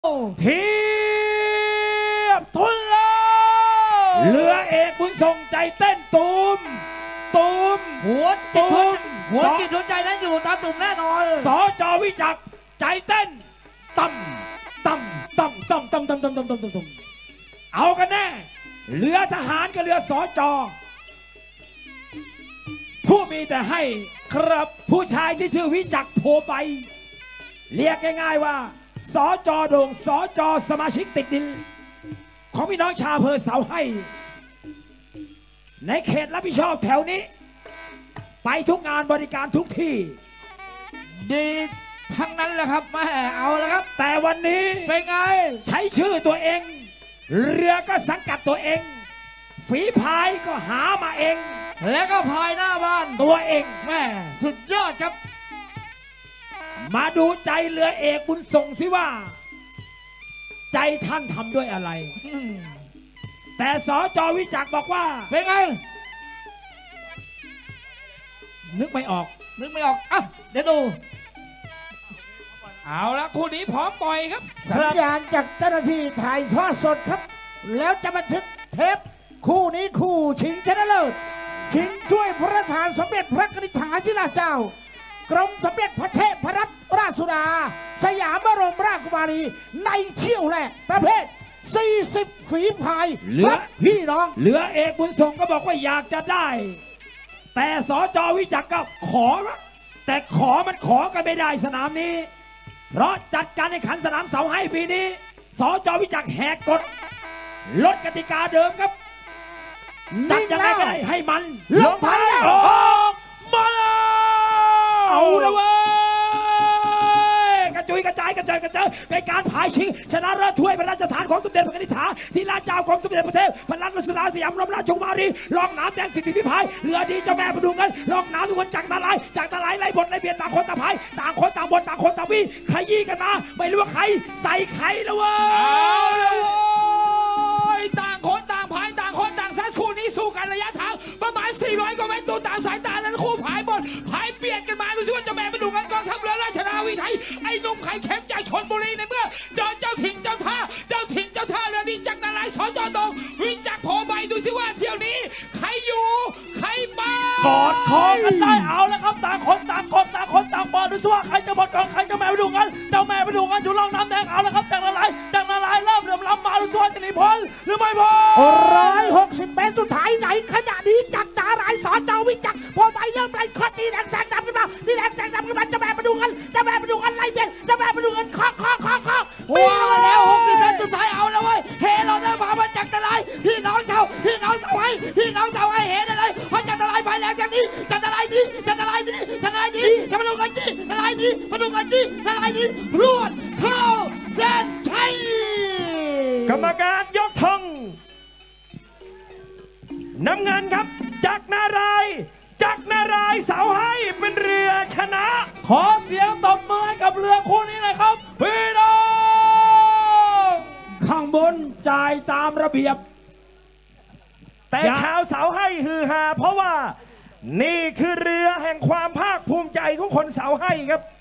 เทียบทุนลเรือเอกบุญส่งใจเต้นตูมหัวจิตทุนใจนั้นอยู่ตามตุ่มแน่นอนสจ.วิจักรใจเต้นต่ำเอากันแน่เรือทหารกับเรือสจ.ผู้มีแต่ให้ครับผู้ชายที่ชื่อวิจักรโพใบเรียกง่ายๆว่าสจ.โด่งสจ.สมาชิกติดดินของพี่น้องชาวอำเภอเสาให้ในเขตรับผิดชอบแถวนี้ไปทุกงานบริการทุกที่ดีทั้งนั้นแหละครับแม่เอาแล้วครับแต่วันนี้เป็นไงใช้ชื่อตัวเองเรือก็สังกัดตัวเองฝีพายก็หามาเองแล้วก็พายหน้าบ้านตัวเองแม่สุดยอดครับมาดูใจเรือเอกบุญส่งสิว่าใจท่านทำด้วยอะไรแต่สจ.วิจักรบอกว่าเป็นไงนึกไม่ออกอ่ะเดี๋ยวดูเอาละคู่นี้พร้อมปล่อยครับสัญญาณจากเจ้าหน้าที่ถ่ายทอดสดครับแล้วจะบันทึกเทปคู่นี้คู่ชิงชนะเลิศชิงถ้วยพระราชทานสมเด็จพระกนิษฐาธิราชเจ้ากรมสมเด็จพระเทพรัตนราชสุดาสยามบรมราชกุมารีในเที่ยวแรกประเภท40ฝีพายและพี่น้องเรือเอกบุญส่งก็บอกว่าอยากจะได้แต่สจ.วิจักรก็ขอแต่มันขอกันไม่ได้สนามนี้เพราะจัดการในขันสนามเสาให้ปีนี้สจ.วิจักรแหกกฎลดกติกาเดิมครับจัดยังไงก็ได้ให้มันลงพายออกมาเอาละเว้ยกระจุยกระจายกระเจิดกระเจิงเป็นการพายชิงชนะเลิศถ้วยพระราชทานของสมเด็จพระนิธิถาธิราชเจ้ากรมสมเด็จพระเทพรัตนราชสุดาสยามบรมราชกุมารีลองน้ำแดงสิทธิพิพายเรือดีเจ้าแม่ประดูเงินลองน้ำทุกคนจากตาลายไล่บทไล่เบียดต่างคนต่างพายต่างคนต่างบทต่างคนต่างวิ่งขยี้กันมาไม่รู้ว่าใครใส่ใครละเว้ยต่างคนต่างพายต่างคนต่างซัดคู่นี้สู้กันระยะทางประมาณ400กว่าเมตรดูตามสายตานั้นคู่พายบนพายเบียดกันมาดูสิว่าเจ้าแม่ประดูเงินกองทัพเรือราชนาวีไทยไอ้หนุ่มไข่แข็งจากชลบุรีในเมื่อเจ้าถิ่นเจ้าท่าเรือดีจากนารายณ์สจ.โด่งวิจักรโพใบดูสิว่าเที่ยวนี้ใครอยู่ใครมากอดคอกันได้เอาแล้วครับต่างคนต่างบอลดูสิว่าใครจะบอลก่อนใครจะแม่ไปดูกันเจ้าแม่ไปดูกันอยู่ล่องน้ำแดงเอาแล้วครับจากนารายณ์เริ่มล้ำมาดูสิว่าจะหนีพ้นหรือไม่พ้น160 เมตรสุดท้ายไหนขณะนี้จากนารายณ์สจ.วิจักรโพใบเริ่มไล่คอตีแดงแสงดำขึ้นมาเจ้าแม่ไปดูกันไล่เบียดเจ้าแม่ไปดูกันเคาะปีมาแล้ว60 เมตรสุดท้ายเอาแล้วเว้ยเฮเราได้มาจากนารายณ์พี่น้องเจ้าให้เฮได้เลยเพราะจากนารายณ์ไปแล้วจากนี้จะมาดูกันจี้นารายณ์นี้พรวดเข้าเส้นชัยกรรมการยกธงน้ำเงินครับจากนารายณ์เสาให้เป็นเรือชนะขอเสียงตบมือให้กับเรือคู่นี้หน่อยครับพี่น้องข้างบนจ่ายตามระเบียบแต่ชาวเสาให้ฮือฮาเพราะว่านี่คือเรือแห่งความภาคภูมิใจของคนเสาให้ครับ